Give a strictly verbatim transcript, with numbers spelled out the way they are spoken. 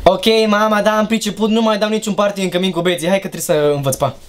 Ok, mama, da, am priceput, nu mai dau niciun party în Camin cu băieții. Hai că trebuie să învăț, pa.